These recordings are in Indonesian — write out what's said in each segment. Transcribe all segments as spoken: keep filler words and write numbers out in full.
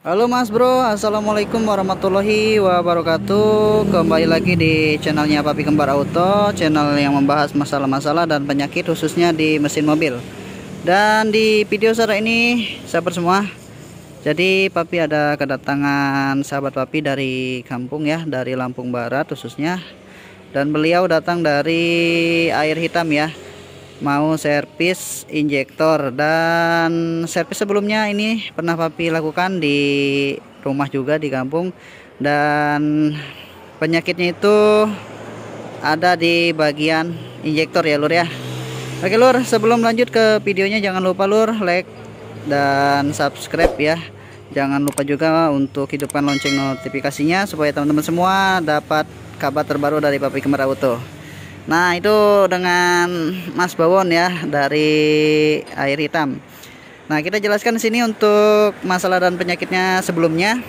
Halo Mas Bro, Assalamualaikum warahmatullahi wabarakatuh. Kembali lagi di channelnya Papi Kembar Auto, channel yang membahas masalah-masalah dan penyakit khususnya di mesin mobil. Dan di video saat ini sahabat semua, jadi Papi ada kedatangan sahabat Papi dari kampung ya, dari Lampung Barat khususnya. Dan beliau datang dari Air Hitam ya, mau servis injektor. Dan servis sebelumnya ini pernah Papi lakukan di rumah juga di kampung, dan penyakitnya itu ada di bagian injektor ya lur ya. Oke lur, sebelum lanjut ke videonya jangan lupa lur like dan subscribe ya. Jangan lupa juga untuk hidupkan lonceng notifikasinya supaya teman-teman semua dapat kabar terbaru dari Papi Kembar Auto. Nah, itu dengan Mas Bawon ya dari Air Hitam. Nah, kita jelaskan di sini untuk masalah dan penyakitnya sebelumnya.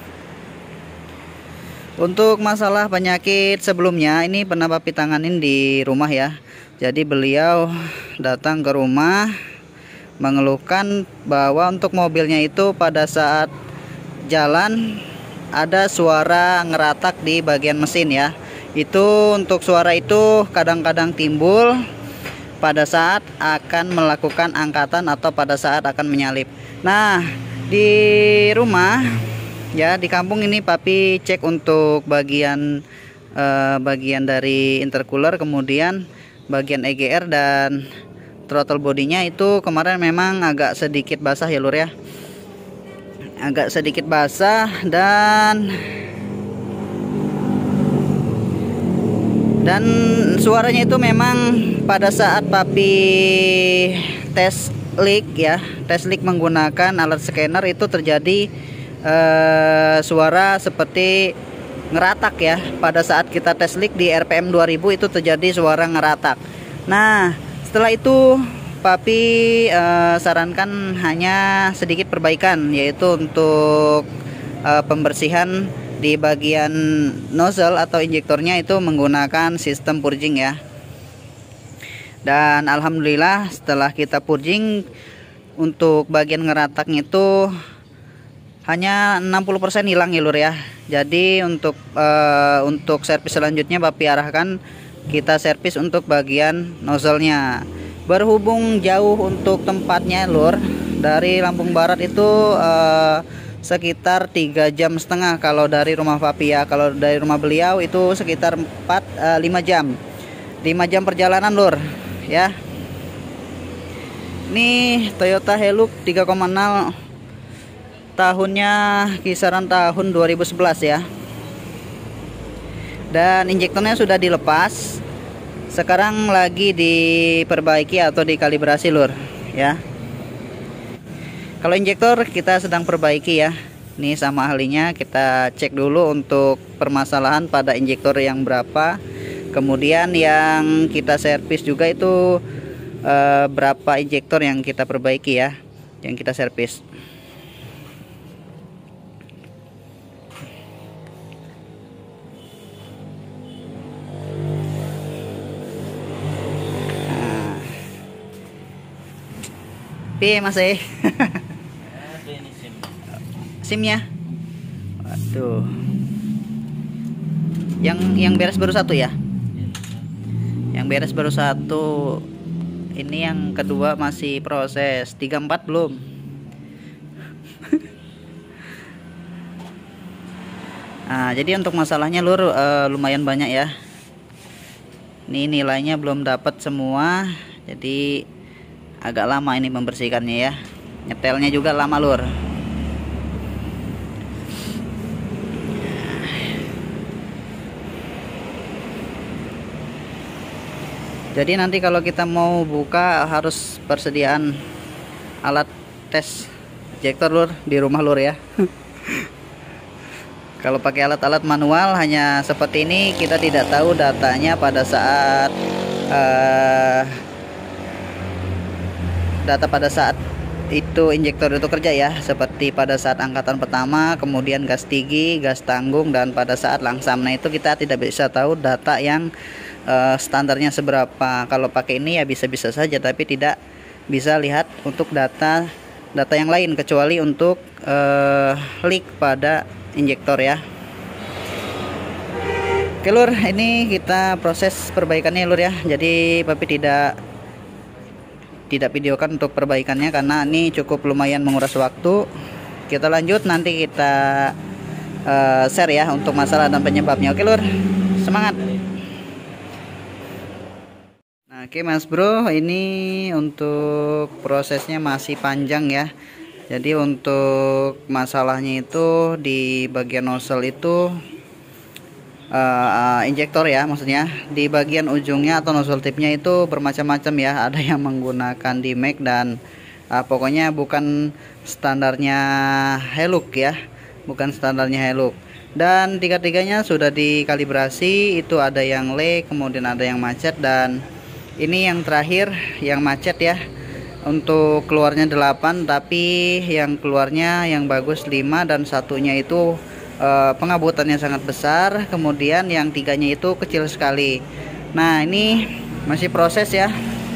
Untuk masalah penyakit sebelumnya ini pernah Papi tanganin di rumah ya. Jadi beliau datang ke rumah mengeluhkan bahwa untuk mobilnya itu pada saat jalan ada suara ngeratak di bagian mesin ya. Itu untuk suara itu kadang-kadang timbul pada saat akan melakukan angkatan atau pada saat akan menyalip. Nah, di rumah ya, di kampung ini Papi cek untuk bagian eh, bagian dari intercooler, kemudian bagian E G R dan throttle bodinya itu kemarin memang agak sedikit basah ya lur ya. Agak sedikit basah dan Dan suaranya itu memang pada saat Papi tes leak ya, tes leak menggunakan alat scanner itu terjadi eh, suara seperti ngeratak ya. Pada saat kita tes leak di R P M dua ribu itu terjadi suara ngeratak. Nah, setelah itu Papi eh, sarankan hanya sedikit perbaikan, yaitu untuk eh, pembersihan di bagian nozzle atau injektornya itu menggunakan sistem purging ya. Dan alhamdulillah setelah kita purging untuk bagian ngerataknya itu hanya enam puluh persen hilang ya lur ya. Jadi untuk uh, untuk servis selanjutnya Papi arahkan kita servis untuk bagian nozzle-nya. Berhubung jauh untuk tempatnya lur, dari Lampung Barat itu uh, sekitar tiga jam setengah kalau dari rumah Papi ya. Kalau dari rumah beliau itu sekitar empat lima jam. lima jam perjalanan lur ya. Ini Toyota Hilux tiga koma nol, tahunnya kisaran tahun dua ribu sebelas ya. Dan injektornya sudah dilepas. Sekarang lagi diperbaiki atau dikalibrasi lur ya. Kalau injektor kita sedang perbaiki ya. Ini sama ahlinya kita cek dulu untuk permasalahan pada injektor yang berapa. Kemudian yang kita servis juga itu eh, berapa injektor yang kita perbaiki ya, yang kita servis. Nah. Pi masih SIM-nya. Waduh. Yang yang beres baru satu ya? Yang beres baru satu. Ini yang kedua masih proses. Tiga empat belum. Nah, jadi untuk masalahnya lur uh, lumayan banyak ya. Ini nilainya belum dapat semua. Jadi agak lama ini membersihkannya ya. Nyetelnya juga lama lur. Jadi nanti kalau kita mau buka harus persediaan alat tes injektor lur di rumah lur ya. Kalau pakai alat-alat manual hanya seperti ini, kita tidak tahu datanya pada saat uh, data pada saat itu injektor itu kerja ya, seperti pada saat angkatan pertama, kemudian gas tinggi, gas tanggung, dan pada saat langsam. Nah, itu kita tidak bisa tahu data yang Uh, standarnya seberapa. Kalau pakai ini ya bisa-bisa saja, tapi tidak bisa lihat untuk data data yang lain kecuali untuk uh, leak pada injektor ya. Oke lur, ini kita proses perbaikannya lur ya. Jadi papi tidak tidak videokan untuk perbaikannya karena ini cukup lumayan menguras waktu. Kita lanjut, nanti kita uh, share ya untuk masalah dan penyebabnya. Oke lur, semangat. Nah, oke mas bro, ini untuk prosesnya masih panjang ya. Jadi untuk masalahnya itu di bagian nozzle itu Uh, injektor ya, maksudnya di bagian ujungnya atau nozzle tipnya itu bermacam-macam ya. Ada yang menggunakan D M A C dan uh, pokoknya bukan standarnya Hilux ya, bukan standarnya Hilux. Dan tiga-tiganya sudah dikalibrasi, itu ada yang leak, kemudian ada yang macet, dan ini yang terakhir yang macet ya. Untuk keluarnya delapan, tapi yang keluarnya yang bagus lima, dan satunya itu Uh, pengabutannya sangat besar, kemudian yang tiganya itu kecil sekali. Nah ini masih proses ya,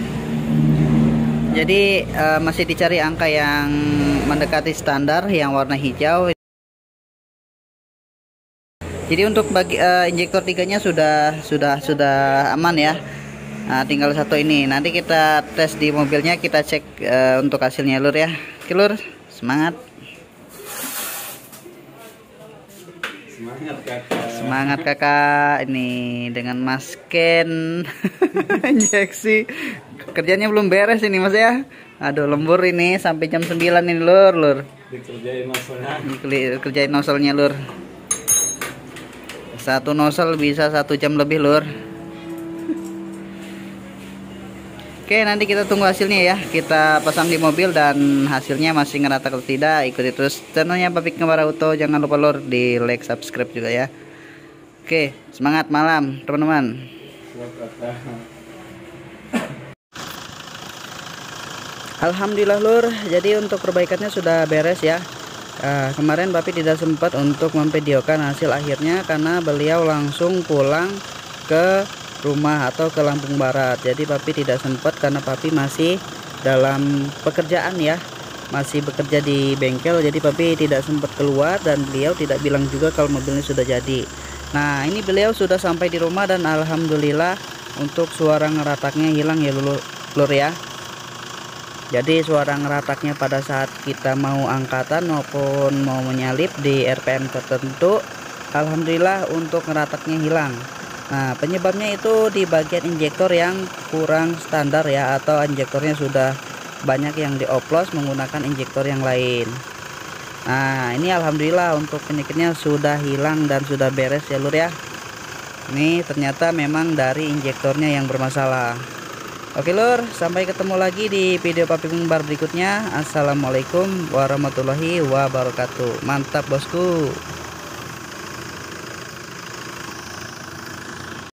jadi uh, masih dicari angka yang mendekati standar yang warna hijau. Jadi untuk bagi uh, injektor tiganya sudah sudah sudah aman ya. Nah, tinggal satu ini, nanti kita tes di mobilnya, kita cek uh, untuk hasilnya lur ya. Oke lur, semangat. Semangat kakak. Semangat kakak. Ini dengan Mas Ken injeksi. Kerjanya belum beres ini mas ya. Aduh lembur ini sampai jam sembilan ini lur lur. Dikerjain nozzle-nya. Dikerjain nozzle-nya lur. Satu nozzle bisa satu jam lebih lur. Oke, nanti kita tunggu hasilnya ya. Kita pasang di mobil dan hasilnya masih ngerata atau tidak, ikuti terus channelnya Papi Kembar Auto. Jangan lupa lur di like, subscribe juga ya. Oke, semangat malam teman-teman. Alhamdulillah lur, jadi untuk perbaikannya sudah beres ya. Uh, kemarin Papi tidak sempat untuk memvideokan hasil akhirnya karena beliau langsung pulang ke rumah atau ke Lampung Barat. Jadi Papi tidak sempat karena Papi masih dalam pekerjaan ya, masih bekerja di bengkel. Jadi Papi tidak sempat keluar dan beliau tidak bilang juga kalau mobilnya sudah jadi. Nah ini beliau sudah sampai di rumah dan alhamdulillah untuk suara ngerataknya hilang ya lur, lur ya. Jadi suara ngerataknya pada saat kita mau angkatan maupun mau menyalip di R P M tertentu, alhamdulillah untuk ngerataknya hilang. Nah penyebabnya itu di bagian injektor yang kurang standar ya, atau injektornya sudah banyak yang dioplos menggunakan injektor yang lain. Nah ini alhamdulillah untuk penyakitnya sudah hilang dan sudah beres ya lur ya. Ini ternyata memang dari injektornya yang bermasalah. Oke lur, sampai ketemu lagi di video Papi Kembar berikutnya. Assalamualaikum warahmatullahi wabarakatuh. Mantap bosku.